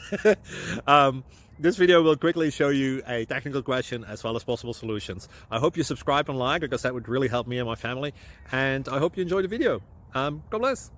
This video will quickly show you a technical question as well as possible solutions. I hope you subscribe and like, because that would really help me and my family. And I hope you enjoy the video. God bless.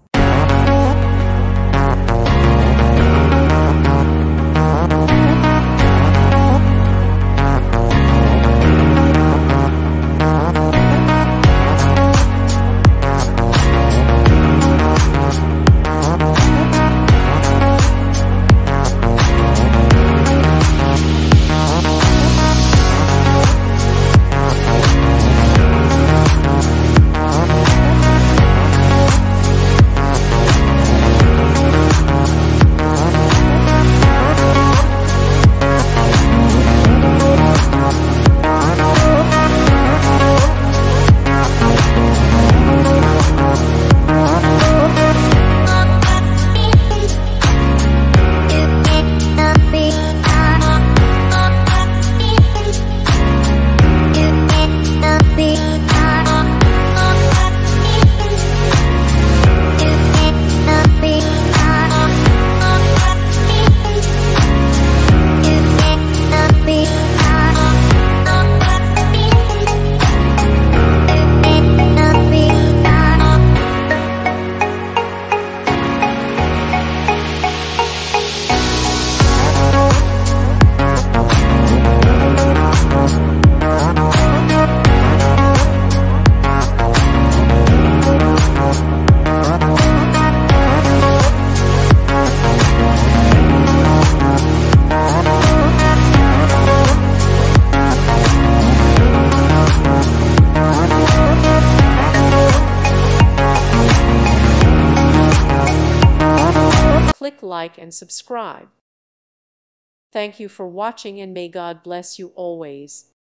Click like and subscribe. Thank you for watching, and may God bless you always.